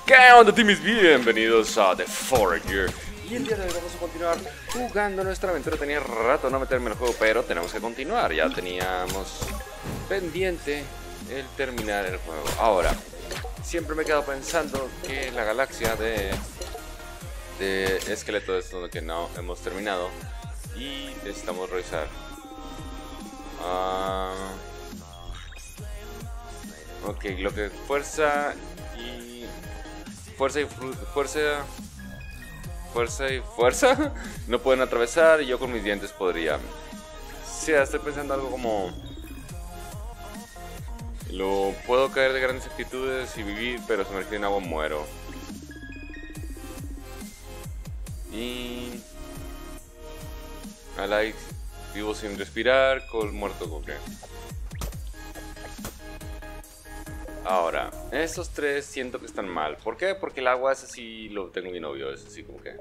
¿Qué onda, Timis? Bienvenidos a The Forager. Y el día de hoy vamos a continuar jugando nuestra aventura. Tenía rato no meterme en el juego, pero tenemos que continuar. Ya teníamos pendiente el terminar el juego. Ahora, siempre me he quedado pensando que la galaxia de esqueleto es donde que no hemos terminado. Y necesitamos revisar. Ok, lo que fuerza y no pueden atravesar, y yo con mis dientes podría. O sea, estoy pensando algo como lo puedo caer de grandes actitudes y vivir, pero sumergido en agua muero. Y Alay, vivo sin respirar, col muerto con qué. Ahora, estos tres siento que están mal. ¿Por qué? Porque el agua es así, lo tengo bien obvio, es así como que.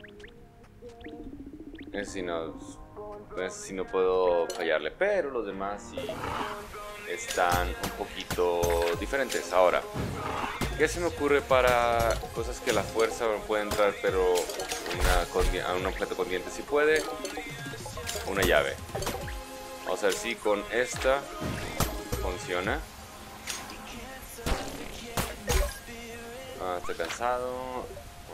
Ese sí no puedo fallarle, pero los demás sí están un poquito diferentes. Ahora, ¿qué se me ocurre para cosas que la fuerza no puede entrar, pero a un objeto con dientes sí puede? Una llave. Vamos a ver si con esta funciona. Estoy cansado.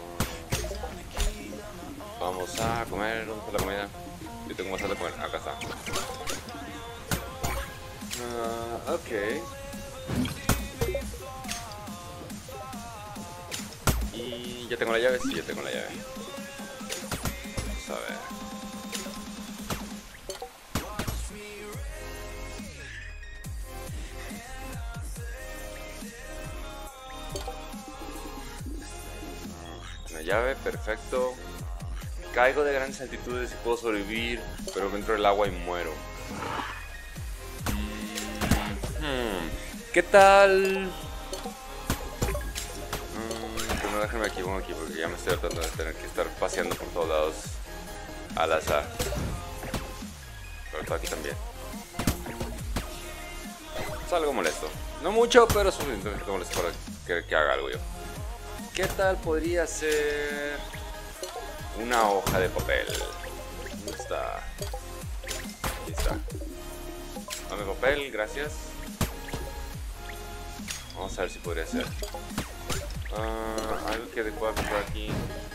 Vamos a comer. ¿Dónde está la comida? Yo tengo bastante de comer. Acá está. Ok. Y ya tengo la llave. Sí, ya tengo la llave. Vamos a ver. Una llave, perfecto. Caigo de grandes altitudes y puedo sobrevivir, pero dentro del agua y muero. ¿Qué tal? Primero déjenme aquí, pongo aquí, porque ya me estoy tratando de tener que estar paseando por todos lados al azar. Pero está aquí también. Es algo molesto. No mucho, pero es suficientemente molesto para que haga algo yo. ¿Qué tal podría ser una hoja de papel? ¿Dónde está? Aquí está. Dame papel, gracias. Vamos a ver si podría ser algo que pueda comprar aquí.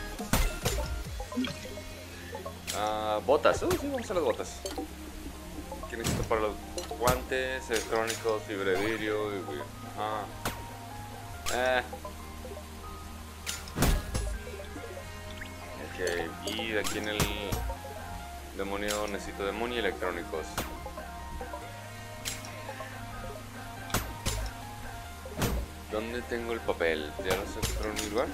Botas. Sí, vamos a las botas. ¿Qué necesito para los guantes? Electrónicos, fibra de vidrio. Ok, y de aquí en el demonio necesito demonio y electrónicos. ¿Dónde tengo el papel? ¿Ya lo sé por un lugar?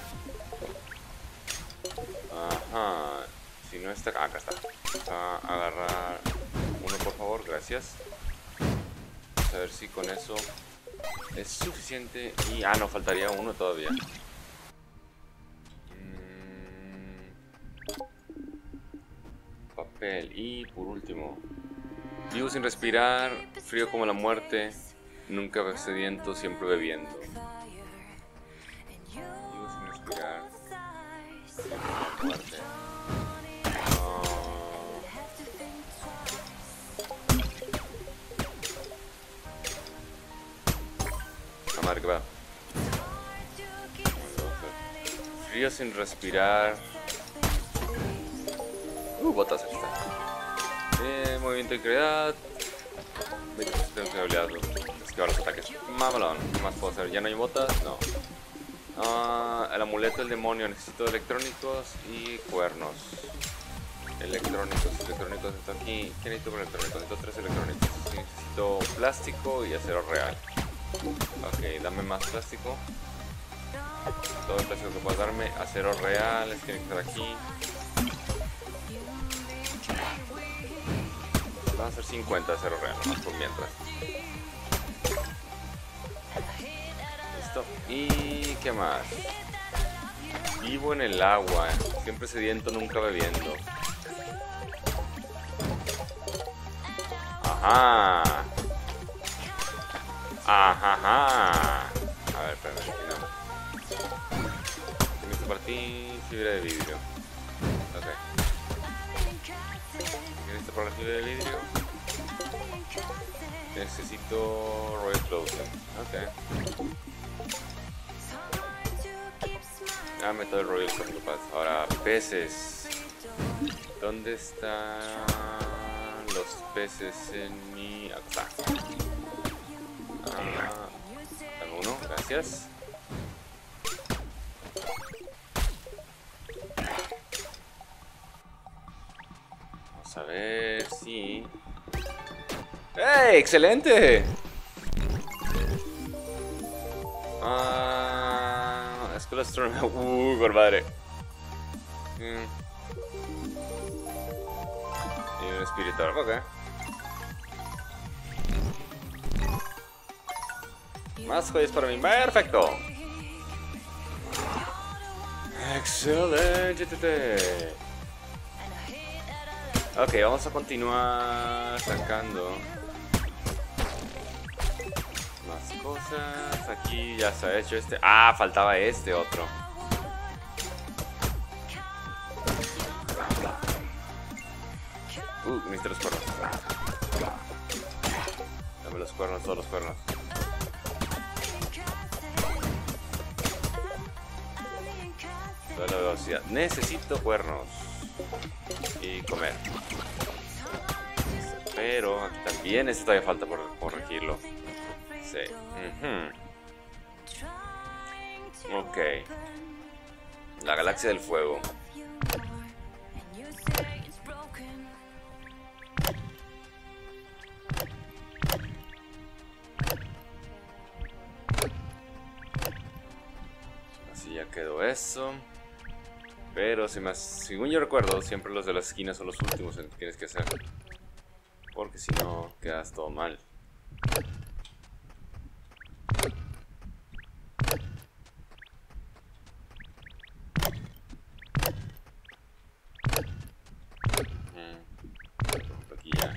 Ajá. Si no está... acá está. Agarrar uno, por favor, gracias. Vamos a ver si con eso es suficiente. Y... no, faltaría uno todavía. Papel. Y por último, vivo sin respirar, frío como la muerte, nunca sediento, siempre bebiendo. Vivo sin respirar, frío como la muerte. La madre que va. Frío sin respirar. Botas está. Movimiento de creatividad. 20% de habilidad. Esquivar los ataques. Mamalón. ¿Qué más puedo hacer? ¿Ya no hay botas? No. El amuleto del demonio. Necesito electrónicos y cuernos. Electrónicos está aquí. ¿Qué necesito con electrónicos? Necesito 3 electrónicos. Necesito plástico y acero real. Ok, dame más plástico. Todo el plástico que puedas darme. Acero real. Tiene que estar aquí. Vamos a hacer 50 de acero real, nomás por mientras. Listo. ¿Y qué más? Vivo en el agua, siempre sediento, nunca bebiendo. Ajá. Ajá. A ver, espérame, compartir fibra de vidrio. Ok. ¿Qué necesito para la fibra de vidrio? Necesito Royal Clothing. Ok. Dame todo el Royal Clothing. Ahora, peces. ¿Dónde están los peces en mi... Acá está. Dame uno, gracias. Vamos a ver si... ¡Hey! ¡Excelente! Escuela Astronomía. Por madre. Y un espiritual, ok. Más joyas para mí. Perfecto. Excelente. Ok, vamos a continuar sacando más cosas. Aquí ya se ha hecho este. Ah, faltaba este otro. Necesito los cuernos. Dame los cuernos, todos los cuernos. Toda la velocidad. Necesito cuernos. Y comer. Pero aquí también este todavía falta por corregirlo. Sí. Ok. La galaxia del fuego. Así ya quedó eso. Pero según yo recuerdo, siempre los de las esquinas son los últimos en que tienes que hacer. Porque si no, quedas todo mal. Aquí ya.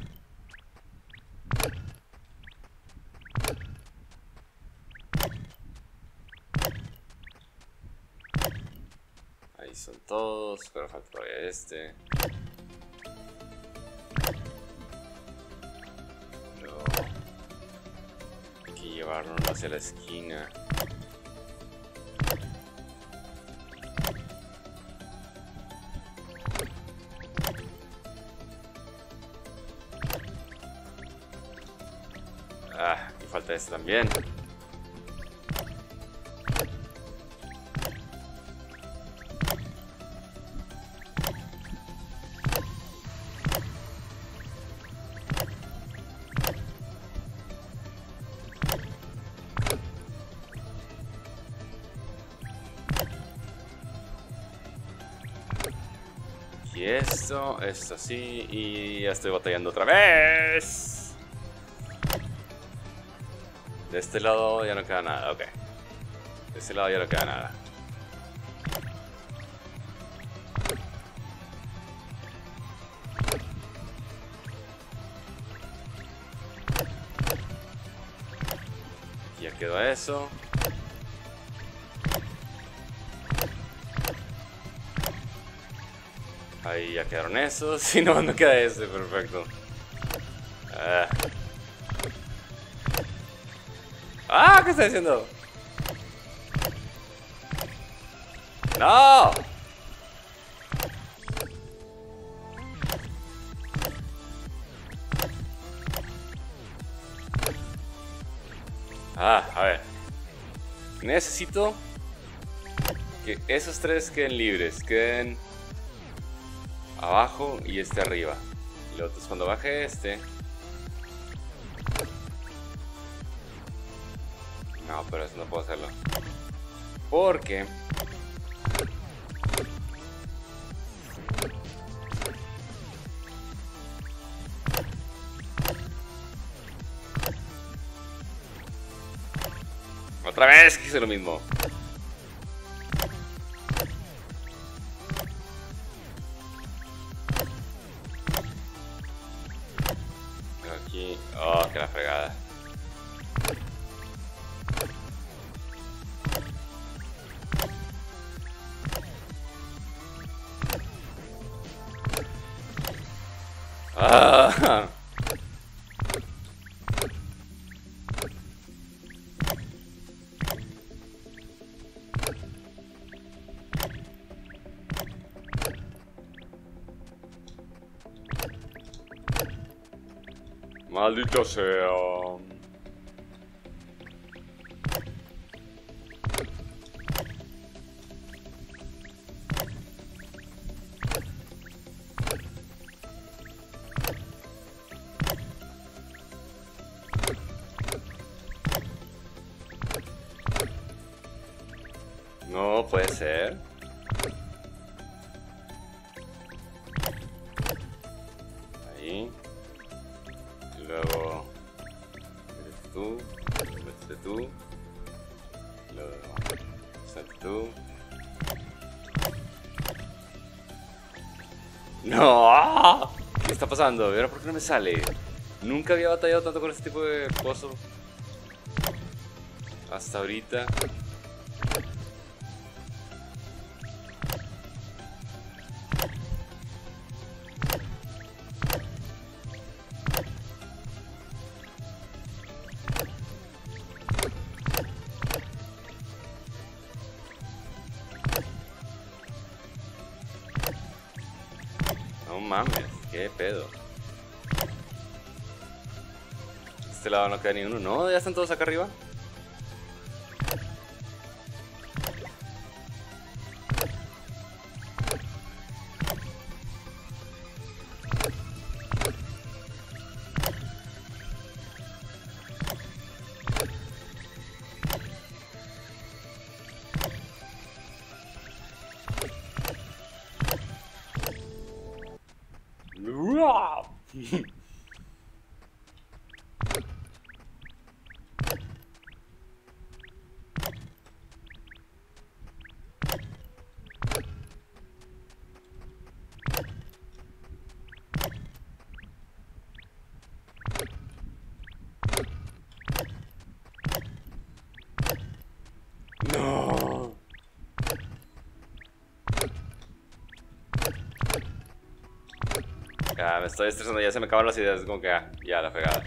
Ahí son todos, pero falta todavía este. Luego, aquí llevarlo hacia la esquina. Ah, aquí falta este también. Y esto así, y ya estoy batallando otra vez. De este lado ya no queda nada, ok. De este lado ya no queda nada. Y ya quedó eso. Ahí ya quedaron esos. Y no queda ese, perfecto. ¿Qué está haciendo? ¡No! A ver. Necesito que esos tres queden libres. Queden abajo y este arriba. Y luego cuando baje este... No, pero eso no puedo hacerlo. Porque... Otra vez que hice lo mismo. Aquí... Oh, que la fregada. Maldito sea. No puede ser. Ahí. Y luego eres tú, este tú, luego salte tú. ¡No! ¿Qué está pasando? ¿Y ahora por qué no me sale? Nunca había batallado tanto con este tipo de coso hasta ahorita. No mames, qué pedo. Este lado no queda ni uno. No, ya están todos acá arriba. No. Ya, me estoy estresando, ya se me acaban las ideas, como que ya la pegada.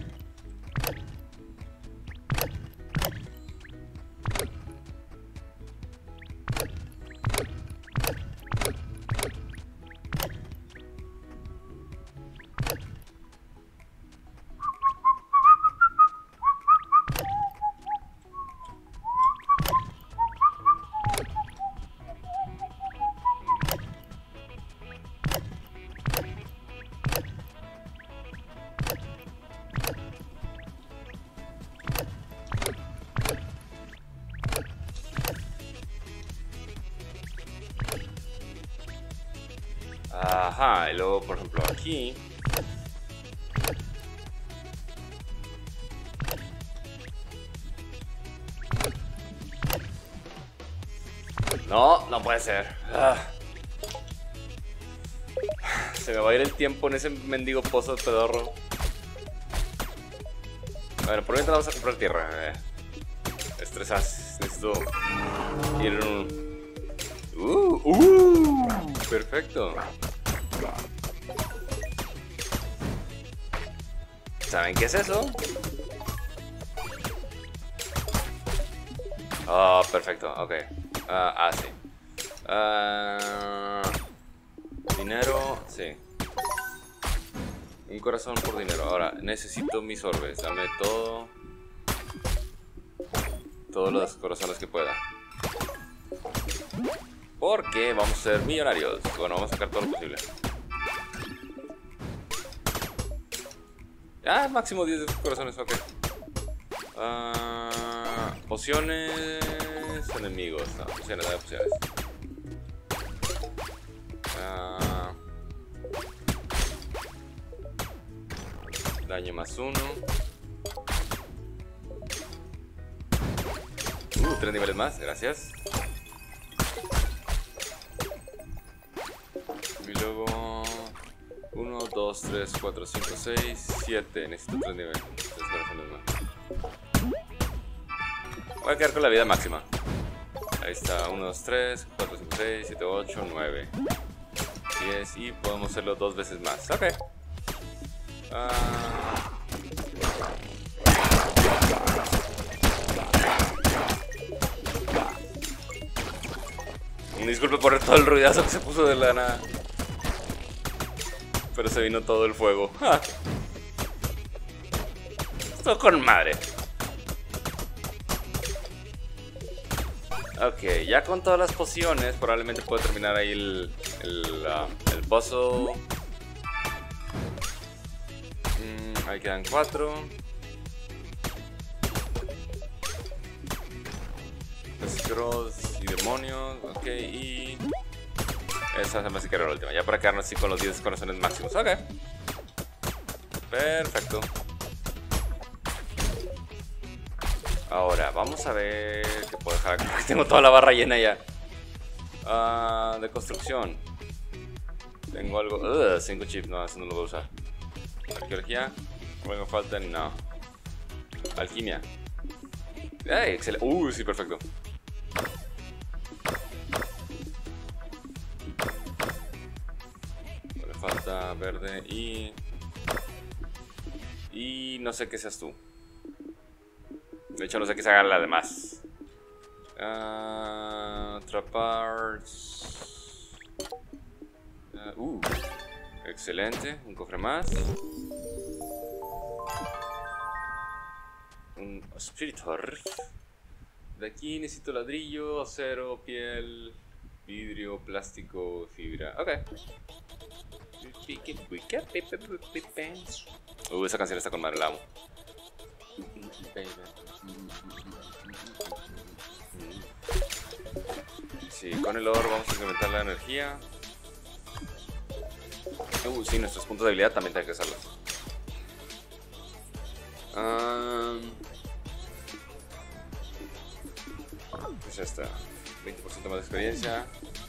Ajá, y luego por ejemplo aquí. No, no puede ser. Se me va a ir el tiempo en ese mendigo pozo de pedorro. Bueno, por mientras vamos a comprar tierra. Estresas, necesito ir en un... perfecto. ¿Saben qué es eso? Oh, perfecto, ok. Sí. Dinero, sí. Un corazón por dinero. Ahora, necesito mis orbes. Dame todo. Todos los corazones que pueda. Porque vamos a ser millonarios. Bueno, vamos a sacar todo lo posible. Máximo 10 corazones, ok. Pociones. Enemigos. No, pociones, dame pociones. Daño más 1. 3 niveles más, gracias. Y luego 1, 2, 3, 4, 5, 6, 7. Necesito 3 niveles. 3 corazones más. Voy a quedar con la vida máxima. Ahí está, 1, 2, 3, 4, 5, 6, 7, 8, 9, 10. Y podemos hacerlo 2 veces más. Ok. Disculpe por todo el ruidazo que se puso de la nada. Pero se vino todo el fuego. Todo con madre. Ok, ya con todas las pociones probablemente puedo terminar ahí el puzzle. Ahí quedan 4. Scrolls y demonios. Ok, y... esa se me hace que era la última. Ya para quedarnos así con los 10 corazones máximos. Ok. Perfecto. Ahora, vamos a ver qué puedo dejar acá. Tengo toda la barra llena ya. De construcción. Tengo algo... 5 chips, no, eso no lo voy a usar. Arqueología. Luego me faltan... no. Alquimia. ¡Ay, excelente! Sí, perfecto. Me falta verde y... no sé qué seas tú. De hecho, no sé qué se haga la demás. Atrapar. Excelente. Un cofre más. Un Spiritor. De aquí necesito ladrillo, acero, piel, vidrio, plástico, fibra. Ok. Esa canción está con madre, la amo. Sí, con el oro vamos a incrementar la energía. Sí, nuestros puntos de habilidad también tienen que usarlos. Pues ya está. 20% más de experiencia.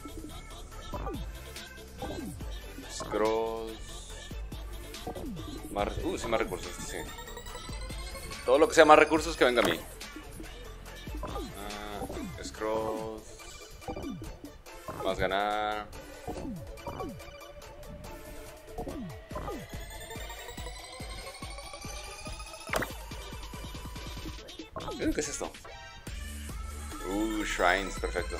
Scrolls. Más, sí, más recursos, sí. Todo lo que sea más recursos que venga a mí. Scrolls. Más ganar. ¿Qué es esto? Shrines, perfecto.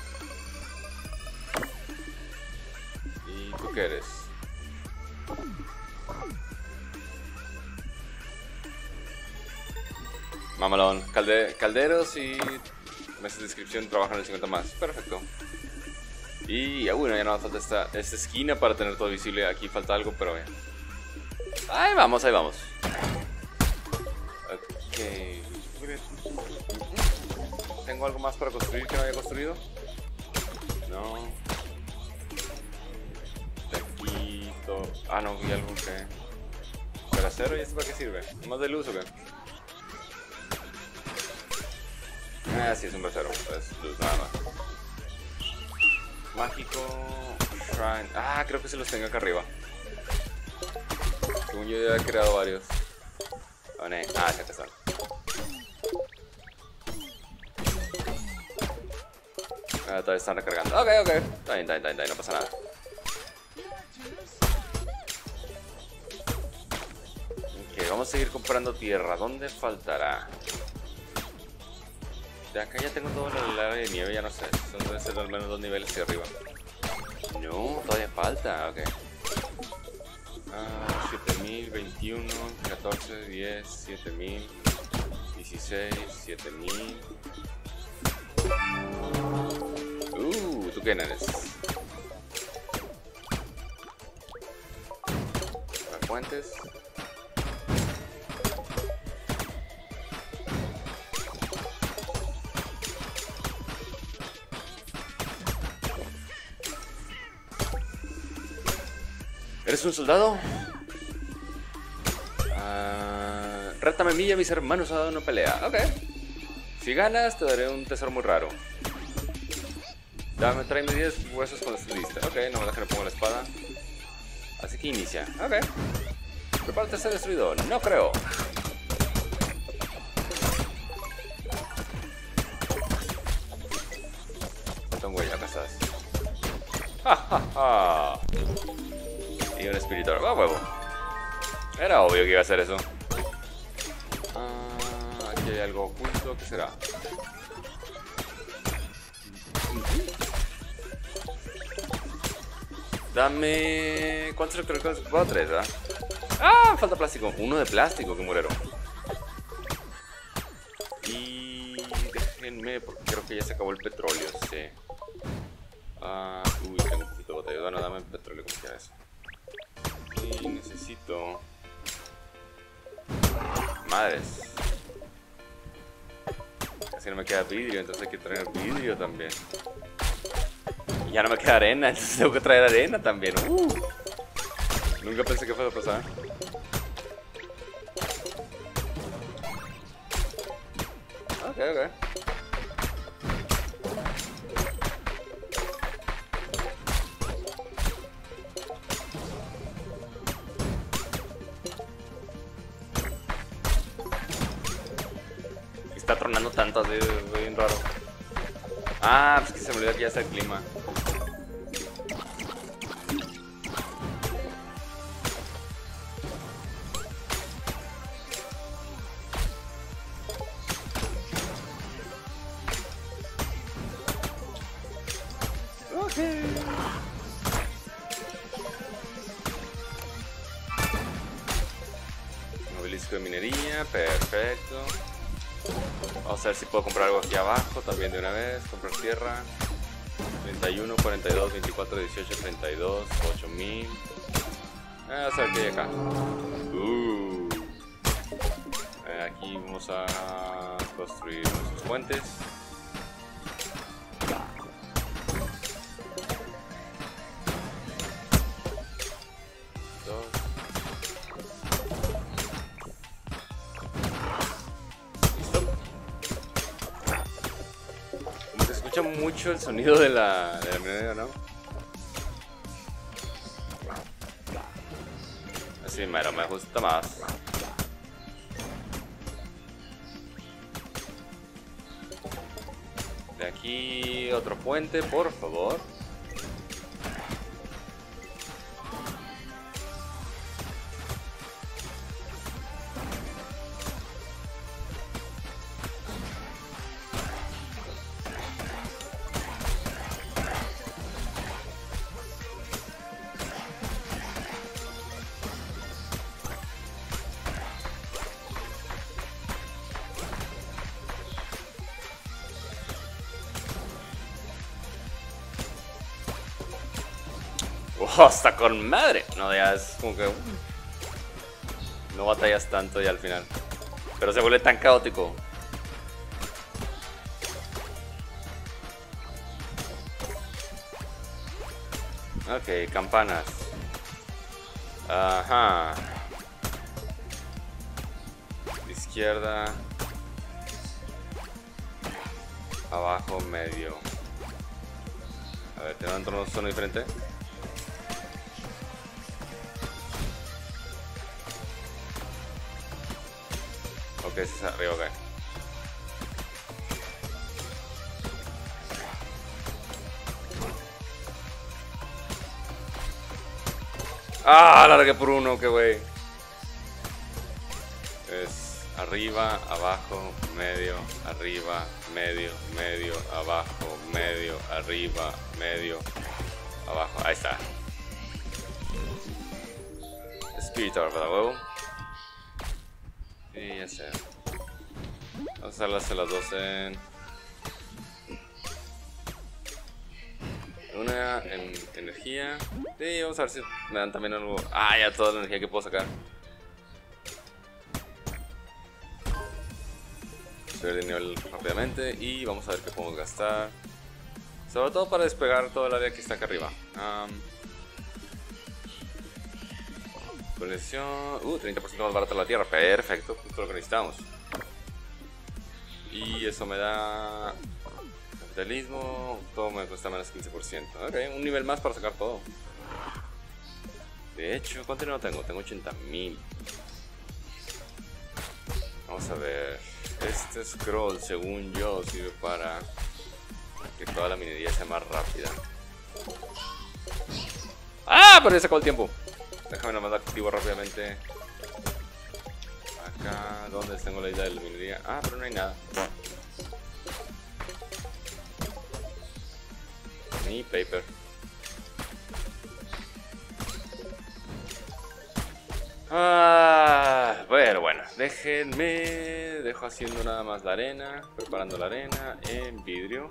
¿Y tú qué eres? Mamalón. Calderos y meses de inscripción trabajan el 50 más. Perfecto. Y bueno, ya no falta esta esquina para tener todo visible. Aquí falta algo, pero bien. Ahí vamos, ahí vamos. Ok. ¿Tengo algo más para construir que no haya construido? No. Taquito. No, vi algo que... ¿Para acero? ¿Y esto para qué sirve? ¿Más de luz o qué? Sí, es un bracero. Es luz, nada más. Mágico. Shrine. Creo que se los tengo acá arriba. Según yo ya he creado varios. Sí, acá están. Todavía están recargando. Ok. Está bien, no pasa nada. Ok, vamos a seguir comprando tierra. ¿Dónde faltará? De acá ya tengo todo el área de nieve, ya no sé. Son deben ser al menos 2 niveles hacia arriba. No, todavía falta, ok. 7000, 21, 14, 10, 7000, 16, 7000. ¿Tú quién eres? Fuentes. ¿Eres un soldado? Rétame a mí y a mis hermanos a una pelea. Ok. Si ganas, te daré un tesoro muy raro. Tráeme 10 huesos cuando estés lista. Ok, no me dejes que le ponga la espada. Así que inicia. Ok. Prepárate a ser destruido. No creo. Falta un güey, acá estás. ¡Ja! Y un espiritor. Huevo. Era obvio que iba a hacer eso. Aquí hay algo oculto. ¿Qué será? Dame... ¿Cuántos recursos? 3, ¿verdad? Falta plástico. Uno de plástico, que murero. que ya se acabó el petróleo, sí. Uy, tengo un poquito de botella. Bueno, dame el petróleo como quieras. Y necesito... Madres. Casi no me queda vidrio, entonces hay que traer vidrio también. Y ya no me queda arena, entonces tengo que traer arena también. Nunca pensé que fuera a pasar. Ok. Está tronando tanto así, es bien raro. Pues que se me olvidó que ya está el clima. Obelisco de minería, perfecto. Vamos a ver si puedo comprar algo aquí abajo también de una vez. Comprar tierra. 31, 42, 24, 18, 32, 8000. Vamos a ver qué hay acá. Aquí vamos a construir nuestros puentes. Escucha mucho el sonido de la minería, ¿no? Así mero, me gusta más. De aquí otro puente, por favor. Está con madre. No, ya es como que no batallas tanto ya al final. Pero se vuelve tan caótico. Ok, campanas. Ajá. Izquierda. Abajo, medio. A ver, ¿tengo un tono diferente? Ok, ese es arriba, ok. La largué por uno, qué güey. Es arriba, abajo, medio, arriba, medio, medio, abajo, medio, arriba, medio, abajo. Ahí está. Espíritu, ¿verdad, huevo? Sí, ya sé. Vamos a hacerlas a las 12 en... Una en energía. Sí, vamos a ver si me dan también algo. Ya toda la energía que puedo sacar. Subir de nivel rápidamente y vamos a ver qué podemos gastar. Sobre todo para despegar todo el área que está acá arriba. Colección. 30% más barata la tierra. Perfecto, justo lo que necesitamos. Y eso me da... Capitalismo. Todo me cuesta menos 15%. Ok, un nivel más para sacar todo. De hecho, ¿cuánto dinero tengo? Tengo 80.000. Vamos a ver. Este scroll, según yo, sirve para que toda la minería sea más rápida. Pero ya sacó el tiempo. Déjame nomás activo rápidamente. Acá, ¿dónde tengo la isla de la minería? Pero no hay nada. Ni paper. Bueno. Déjenme, dejo haciendo nada más la arena, preparando la arena en vidrio.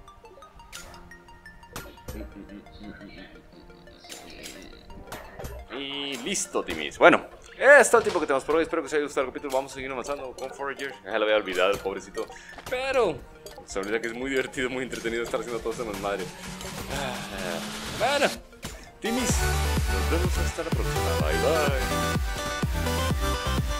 Y listo, Timis. Bueno, es todo el tiempo que tenemos por hoy. Espero que os haya gustado el capítulo. Vamos a seguir avanzando con Forager. Ya lo había olvidado, el pobrecito. Pero se olvida que es muy divertido, muy entretenido estar haciendo todo esto en madre. Bueno, Timis, nos vemos hasta la próxima. Bye bye.